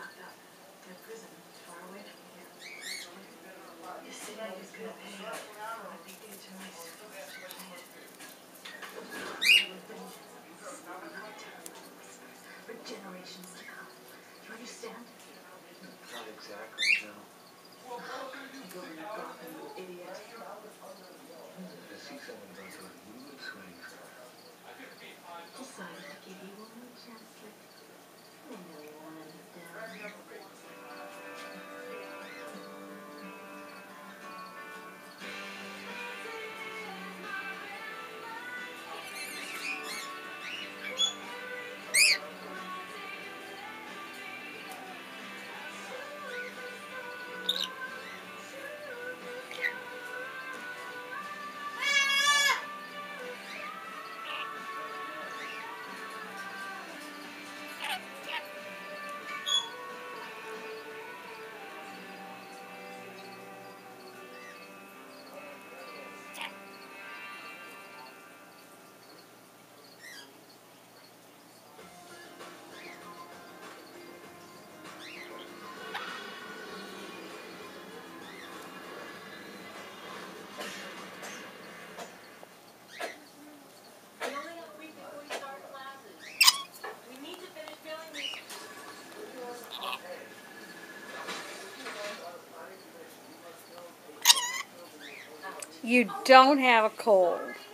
locked up in a prison far away from here. The city is going to pay for what they did to my sweet, sweet kid. For generations to come. Do you understand? Not exactly, no. You go in the coffin, you idiot. I see something about those mood swings. Decided to give you one more chance, Slick. I know you wanted it down. You don't have a cold.